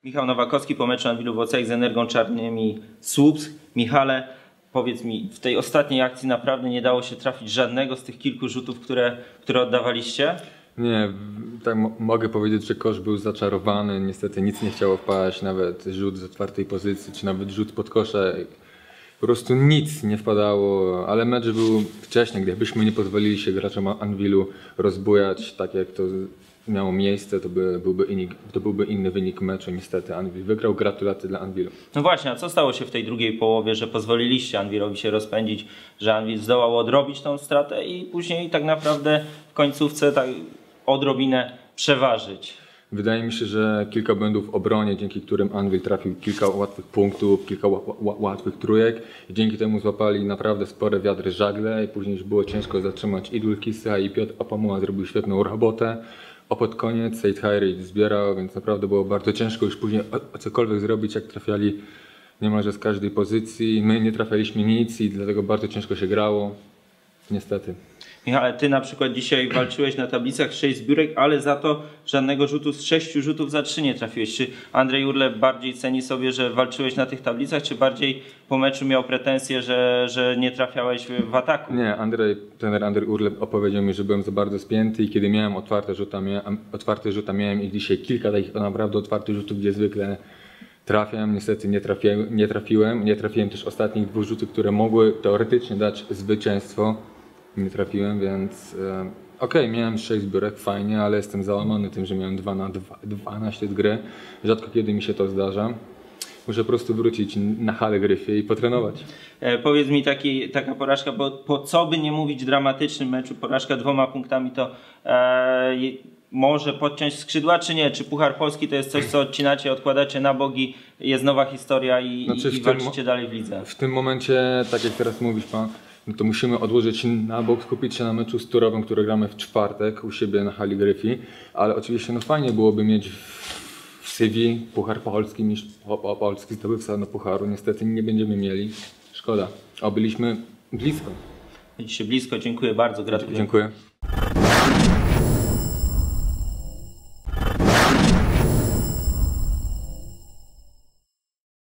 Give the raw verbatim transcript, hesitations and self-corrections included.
Michał Nowakowski po meczu Anwilu Włocławek z Energą Czarnymi Słupsk. Michale, powiedz mi, w tej ostatniej akcji naprawdę nie dało się trafić żadnego z tych kilku rzutów, które, które oddawaliście? Nie, tak mogę powiedzieć, że kosz był zaczarowany, niestety nic nie chciało wpaść, nawet rzut z otwartej pozycji, czy nawet rzut pod kosze. Po prostu nic nie wpadało, ale mecz był wcześniej, gdybyśmy nie pozwolili się graczom Anwilu rozbujać tak jak to miało miejsce, to, by, byłby, inny, to byłby inny wynik meczu. Niestety Anwil wygrał, gratulacje dla Anwilu. No właśnie, a co stało się w tej drugiej połowie, że pozwoliliście Anwilowi się rozpędzić, że Anwil zdołał odrobić tą stratę i później tak naprawdę w końcówce tak odrobinę przeważyć? Wydaje mi się, że kilka błędów w obronie, dzięki którym Anwil trafił kilka łatwych punktów, kilka łatwych trójek i dzięki temu złapali naprawdę spore wiatry żagle i później już było ciężko zatrzymać i Dulkisa, i Piotr Apamuła zrobił świetną robotę. A pod koniec Seid Hairi zbierał, więc naprawdę było bardzo ciężko już później o, o cokolwiek zrobić, jak trafiali niemalże z każdej pozycji. My nie trafialiśmy nic i dlatego bardzo ciężko się grało, niestety. Michale, ty na przykład dzisiaj walczyłeś na tablicach sześć zbiórek, ale za to żadnego rzutu z sześciu rzutów za trzy nie trafiłeś. Czy Andrzej Urle bardziej ceni sobie, że walczyłeś na tych tablicach, czy bardziej po meczu miał pretensje, że, że nie trafiałeś w ataku? Nie, Andrzej, trener Andrzej Urle opowiedział mi, że byłem za bardzo spięty i kiedy miałem otwarte rzuta, miałem, otwarte rzuta miałem i dzisiaj kilka takich naprawdę otwartych rzutów, gdzie zwykle trafiam, niestety nie trafiłem, nie trafiłem, nie trafiłem też ostatnich dwóch rzutów, które mogły teoretycznie dać zwycięstwo. Nie trafiłem, więc e, okej, okay, miałem sześć zbiórek, fajnie, ale jestem załamany tym, że miałem dwa na dwanaście z gry. Rzadko kiedy mi się to zdarza. Muszę po prostu wrócić na halę Gryfie i potrenować. E, powiedz mi taki, taka porażka, bo po co by nie mówić w dramatycznym meczu, porażka dwoma punktami to e, może podciąć skrzydła, czy nie? Czy Puchar Polski to jest coś, co odcinacie, odkładacie na bogi, jest nowa historia i, znaczy i, i walczycie dalej w lidze? W tym momencie, tak jak teraz mówisz pan, no to musimy odłożyć na bok, skupić się na meczu z Turowem, który gramy w czwartek u siebie na hali Gryfii, ale oczywiście no fajnie byłoby mieć w C V Puchar Polski, mistrz Polski, zdobywca no Pucharu. Niestety nie będziemy mieli. Szkoda. A byliśmy blisko. Byliście blisko, dziękuję bardzo, gratuluję. Dziękuję.